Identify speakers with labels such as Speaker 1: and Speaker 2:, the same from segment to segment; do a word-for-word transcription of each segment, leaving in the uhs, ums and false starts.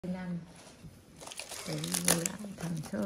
Speaker 1: năm để ghi lại thành số.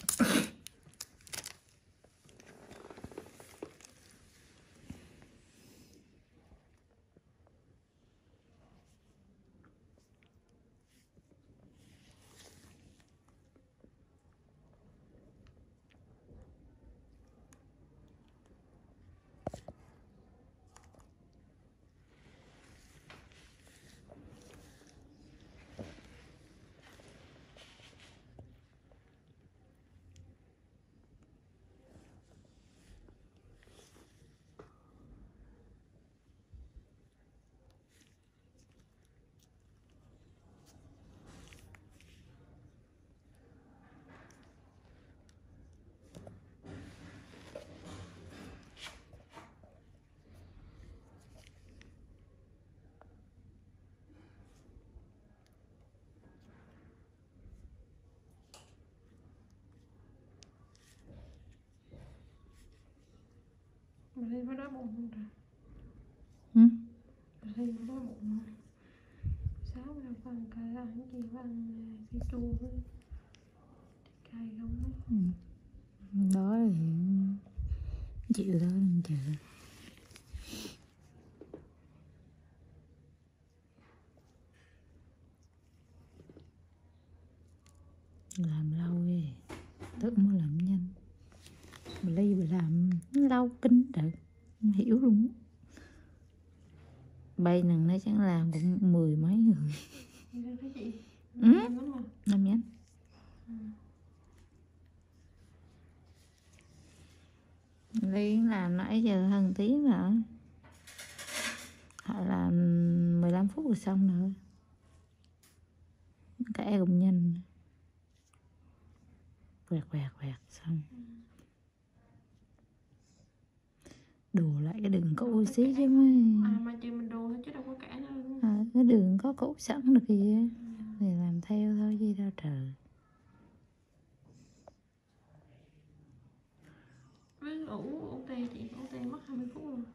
Speaker 2: Mà đi mới đói bụng không trời.
Speaker 1: Ừ?
Speaker 2: Mà đi mới đói bụng không. Sáng ra có ăn cay ăn gì có ăn cái chua với cay không á.
Speaker 1: Ừ. Đó thì chịu thôi, mình chịu. Làm lâu đi, tức mới làm nhanh. Mà Ly bị làm lâu kinh trời, không hiểu luôn. Bay nằng nó chẳng làm cũng mười mấy người.
Speaker 2: Thấy chị?
Speaker 1: Ừ? Làm nhanh.
Speaker 2: Ừ.
Speaker 1: Ly làm nãy giờ hơn tiếng rồi. Họ làm mười lăm phút rồi xong rồi. Cả cũng nhanh. Quẹt quẹt quẹt xong. Đùa lại cái đường cũ xí chứ mới.
Speaker 2: À mà chị mình đùa thôi chứ đâu có cả đâu.
Speaker 1: À, cái đường có cũ sẵn được kìa. Ừ. Thì làm theo thôi chứ đâu trời.
Speaker 2: Với ủ ủ tê chị, ủ tê mất hai mươi phút luôn.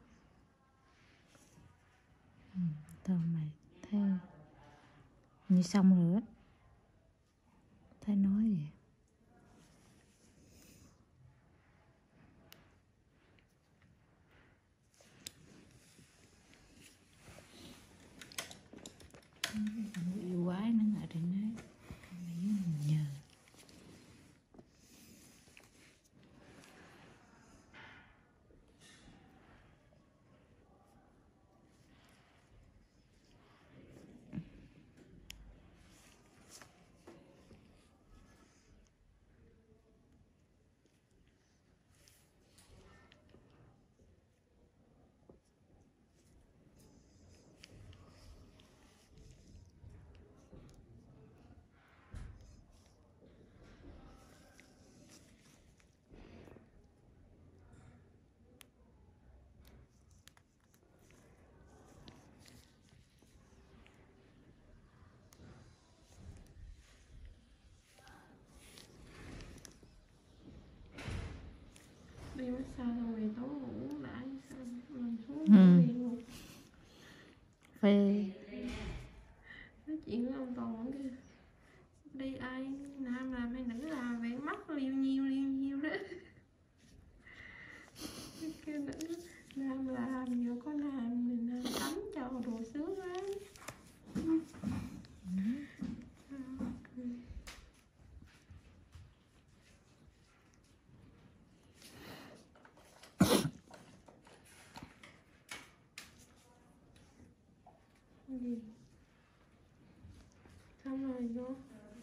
Speaker 1: Ừ, thôi mày theo như xong rồi á. Thấy nói gì yêu quái nó ở trên đấy. Nhờ
Speaker 2: Đi massage xong về tối ngủ lại xong nằm xuống
Speaker 1: ừ.
Speaker 2: ngủ liền luôn.
Speaker 1: Phê.
Speaker 2: Nói chuyện với ông Toàn kia. Đi ai nam làm hay nữ làm vậy mắt liêu nhiêu liêu nhiêu đó. Kêu nữ nam làm vừa có làm mình nam tắm cho đồ sướng lắm. Ừ. Gì? Xong rồi vô.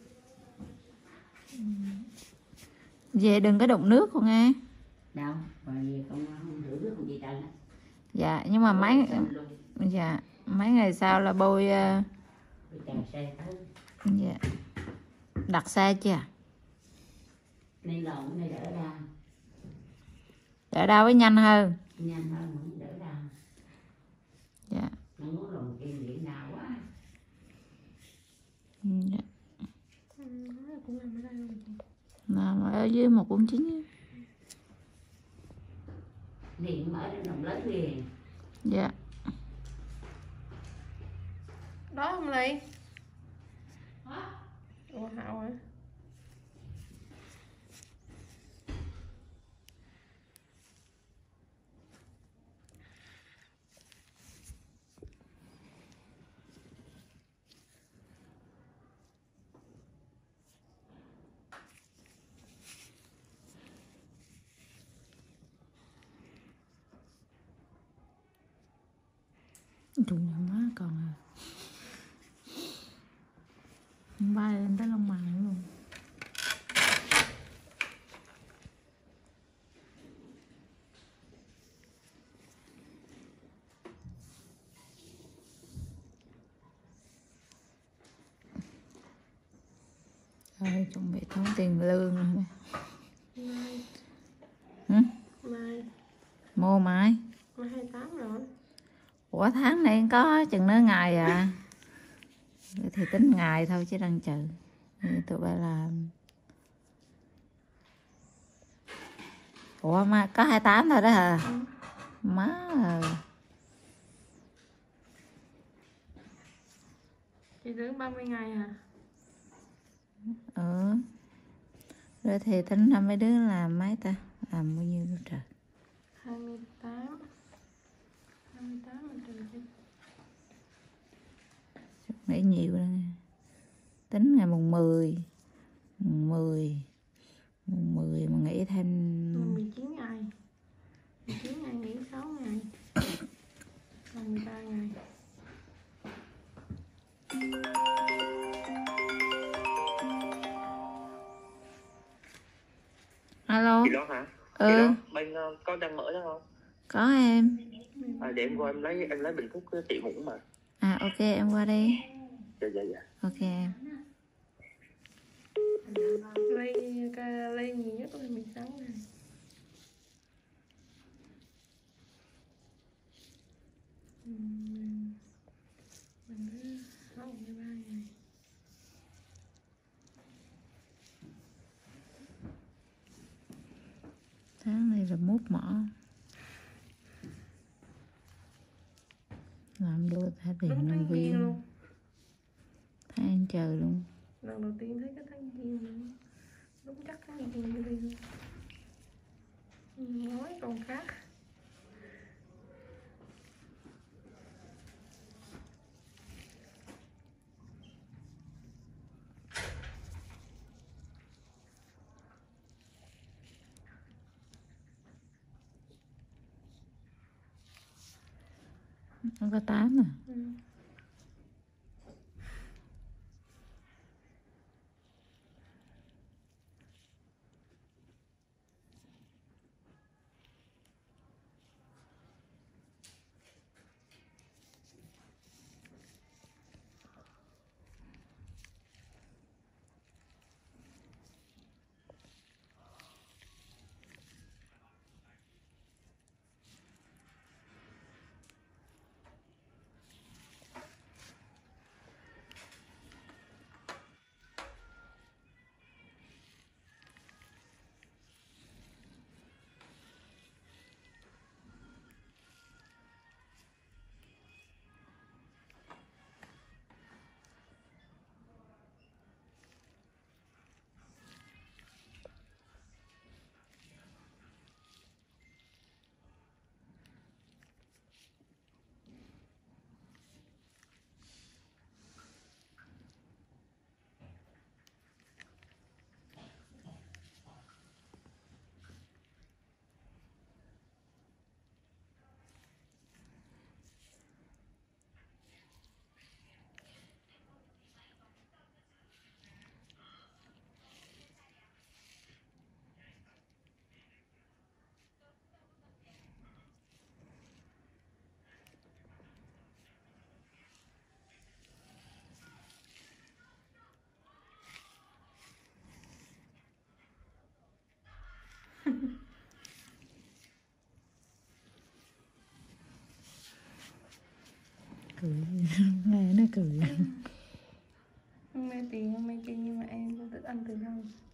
Speaker 1: Về đừng có đụng nước con nghe.
Speaker 3: Đâu, còn gì không không rửa nước không gì trơn á.
Speaker 1: Dạ, nhưng mà mấy dạ, mấy ngày sau là bôi uh...
Speaker 3: xe tới.
Speaker 1: Dạ. Đặt xe chưa?
Speaker 3: Nên lộn này đỡ ra.
Speaker 1: Đỡ đau với nhanh hơn.
Speaker 3: Nhanh hơn cũng đỡ ra.
Speaker 1: Dạ.
Speaker 3: Nó muốn lộn kim điện nào quá.
Speaker 1: Dạ.
Speaker 2: Ừ, cũng làm ở đây luôn chị.
Speaker 1: Làm ở dưới một bốn chín.
Speaker 3: Điện mở đến đồng lớn liền.
Speaker 1: Dạ.
Speaker 2: Đó không Ly? Hả? Hậu hả?
Speaker 1: Trùng nhà má còn à. Bay lên tới lông mày luôn. Rồi chuẩn bị tốn tiền lương rồi nè.
Speaker 2: Mai.
Speaker 1: Hử?
Speaker 2: Mai.
Speaker 1: Mua mai.
Speaker 2: Mai hai mươi tám rồi.
Speaker 1: Ủa tháng này có chừng nữa ngày à. Thì tính ngày thôi chứ đang chờ. Tụi bay làm. Ủa mà có hai mươi tám thôi đó hả?
Speaker 2: Ừ.
Speaker 1: Má à.
Speaker 2: Chị tưởng ba mươi ngày hả?
Speaker 1: Ừ. Rồi thì tính là mấy đứa làm mấy ta? Làm bao nhiêu trời?
Speaker 2: hai mươi tám. hai mươi tám mình trừ đi.
Speaker 1: Nghĩ nhiều đó. Tính ngày mùng mười. Mùng mười. Mùng mười mà nghĩ thêm
Speaker 2: mười chín ngày. mười chín ngày nghỉ sáu ngày. Là mười ba ngày.
Speaker 1: alo.
Speaker 4: Chị đó hả?
Speaker 1: Ừ.
Speaker 4: Chị đó, bên uh, có đang mở đó không?
Speaker 1: Có em.
Speaker 4: À, để em qua em lấy em lấy bình thuốc cho chị Ngủ mà.
Speaker 1: À ok em qua đi.
Speaker 4: Dạ dạ dạ.
Speaker 1: Ok em.
Speaker 2: Ly ly nhiều nhất là mười sáu ngày. Mình mình cứ sáu mười ba ngày.
Speaker 1: Tháng này là mút mỏ. Làm vô thả tiền
Speaker 2: Đúng
Speaker 1: nhân
Speaker 2: tháng
Speaker 1: viên
Speaker 2: luôn.
Speaker 1: tháng trời luôn.
Speaker 2: Lần đầu tiên thấy cái tháng giêng luôn. Đúng chắc tháng giêng như đi luôn. Nói còn khác.
Speaker 1: Nó có tám à.
Speaker 2: Ừ.
Speaker 1: Cười. Nghe nó cười.
Speaker 2: Không mê tiền không mê kia nhưng mà em cũng thích ăn từ lâu.